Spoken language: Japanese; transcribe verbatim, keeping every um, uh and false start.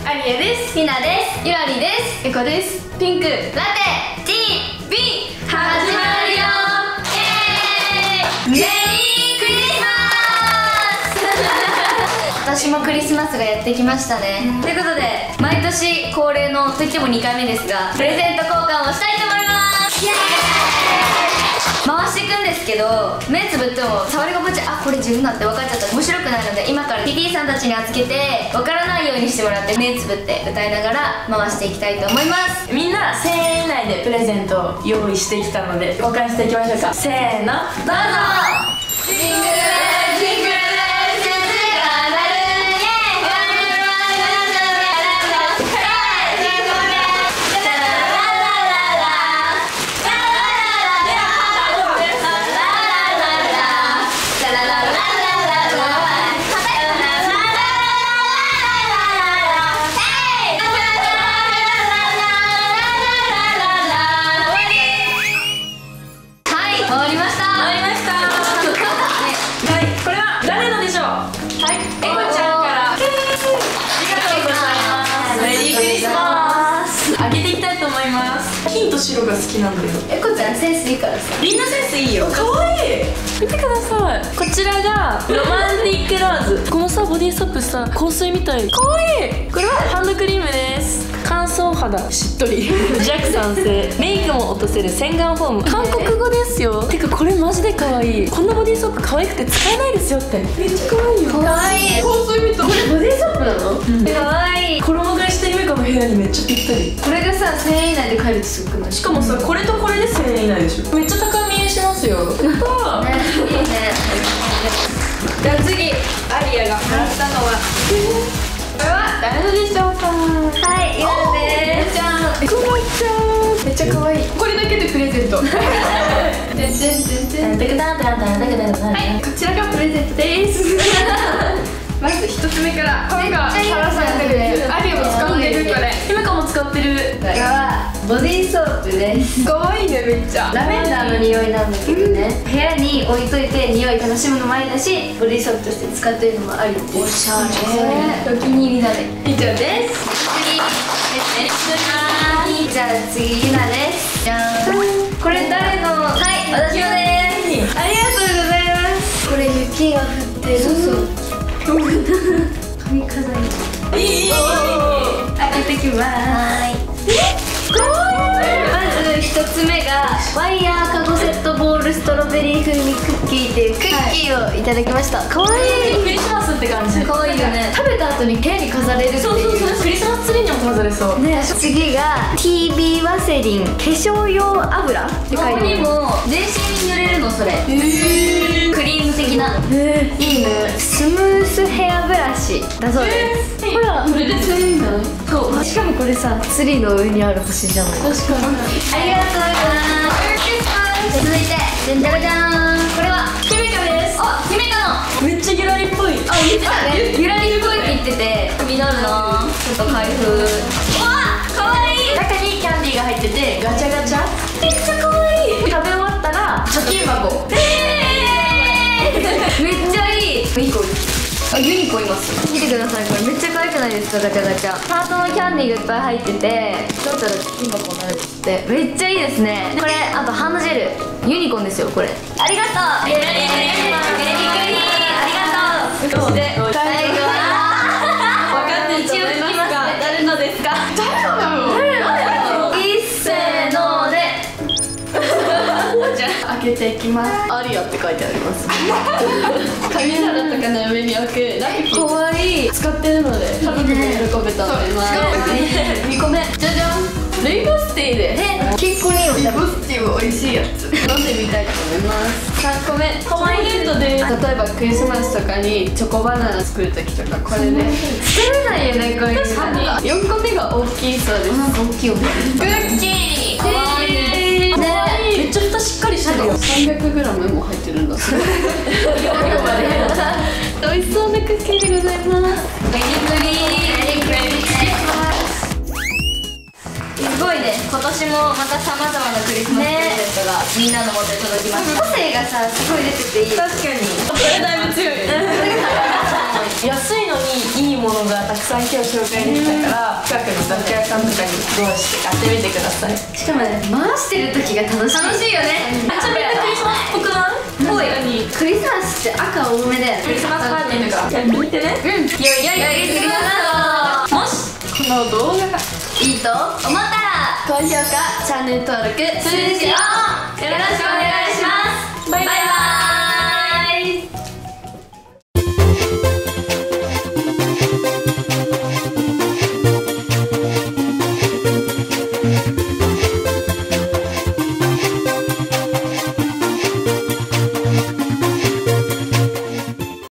アリエです。ひなです。ゆらりです。エコです。ピンクラテ ティービー 始まるよ。イエーイ。メリークリスマス。私もクリスマスがやってきましたね、うん、ということで毎年恒例のといってもにかいめですがプレゼント交換をしたいと思います。イエーイ。回していくんですけど目つぶっても触り心地あこれ自分だって分かっちゃったら面白くないので今から ティーティー さんたちに預けて分からないようにしてもらって目つぶって歌いながら回していきたいと思います。 みんなせんえん以内でプレゼントを用意してきたので交換していきましょうか。せーのどうぞ。ジングルベルジングルベル鈴が鳴るイエ白が好きなんだよ。 えこちゃんセンスいいからさ。 みんなセンスいいよ。かわいい。見てください。こちらがロマンティックローズ。このさボディーソープさ香水みたい。かわいい。これはハンドクリームです。乾燥肌しっとり弱酸性メイクも落とせる洗顔フォーム。韓国語ですよ。てかこれマジでかわいい。こんなボディーソープ可愛くて使えないですよって。めっちゃかわいいよ。 かわいい。 香水みたい。これボディーソープなの？ うん、かわいい。 衣替えしてゆめかの部屋にめっちゃぴったり。 これがさせんえん以内で買えるってすごくない？ しかもさ、これとこれでせんえん以内でしょ。めっちゃ高見えしますよ。ね、いいね。 じゃあ次、アリアがもらったのはこれは誰のでしょうか？はい、ゆうです。じゃん、くまちゃんめっちゃ可愛い。これだけでプレゼント。はい、こちらがプレゼントです。まず一つ目からこれがサラさんでアリオも使ってる。これひめかも使ってる。 これはボディーソープです。可愛いね、めっちゃラベンダーの匂いなんだけどね、部屋に置いといて匂い楽しむのもありだしボディーソープとして使ってるのもありです。 おしゃれ。 お気に入りだね。 以上です。 次じゃあ次ゆなです。じゃん。 これ誰の？はい、私のです。ありがとうございます。 これ雪が降ってる。そうそう髪飾り。 いい。開けてきます。 はい。 え、かわいい。 まず一つ目がワイヤーカゴセットボールストロベリー風味クッキーっていうクッキーをいただきました。可愛い。 クリスマスって感じ。 可愛いよね。食べた後に部屋に飾れるっていう。 そうそうそう。クリスマスツリーにも飾れそう。 ね。次が ティービー ワセリン化粧用油って書いてある。 ここにも全身に塗れるのそれ。 へー。 クリーム的な。 へー。いいね。スムースヘアブラシだそうです。ほら、 これでツリーなの？ そう。しかもこれさ、ツリーの上にある星じゃない。 確かに。 ありがとうございます。続いてじゃんじゃらじゃーん。これはひめかです。 あ、ひめかの。 めっちゃギュラリっぽい。 あ、言ってたね。ゆらりっぽいって言ってて気になるな。ちょっと開封。わあ、かわいい。 中にキャンディーが入っててガチャガチャ。めっちゃ可愛い。食べ終わったら貯金箱。 えー、めっちゃいい。いい子。あ、ユニコいます。 見てください、これめっちゃ可愛くないですか？ガチャガチャハートのキャンディーがいっぱい入ってて取ったら貯金箱になるってめっちゃいいですね。これあとハンドジェルユニコーンですよ。これありがとう。 ゆらりクリスマス。メリークリありがとう。そして最後は分かってると思いますが誰のですか？ 誰なの？ 誰なの？いっせーのでじゃあ開けていきます。 アリアって書いてあります。紙皿とかの上に置くラッキー。 かわいい。 使ってるので家族も喜べたと思います。にこめじゃじゃん。レイボスティーでえ、結構いいよ。 レイボスティーは美味しいやつ飲んでみたいと思います。さんこめハワイレッドで例えばクリスマスとかにチョコバナナ作るときとかこれで作れないよね、こういうの。 よんこめが大きいそうです。 大きいよ。クッキーかわいいね。 めっちゃ蓋しっかりしてるよ。さんびゃくグラム も入ってるんだ。美味しそうなクッキーでございます。 メリークリーメリークリすごいね。今年もまたさまざまなクリスマスプレゼントがみんなのもとに届きました。個性がさ、すごい出てていい。 確かにこれだいぶ強い。 安いのにいいものがたくさん今日紹介できたから近くの雑貨屋さんとかにどうして買ってみてください。 しかもね、回してる時が楽しい。 楽しいよね。 めっちゃみんなクリスマスっぽくない？ ぽい。 クリスマスって赤多めだよね。 クリスマスパーティーとかやってみてね。 うん。よいよいクリスマス。 もしこの動画がいいと思ったら高評価、チャンネル登録、 通知をよろしくお願いします。 バイバイ。